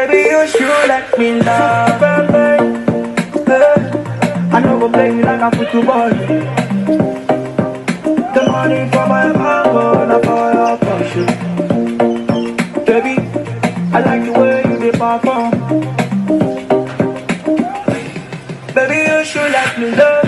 Baby, you should let me love, baby. I know go play you like a football. The money for my mango, not for your passion. Baby, I like the way you dey perform. Baby, you should let me love.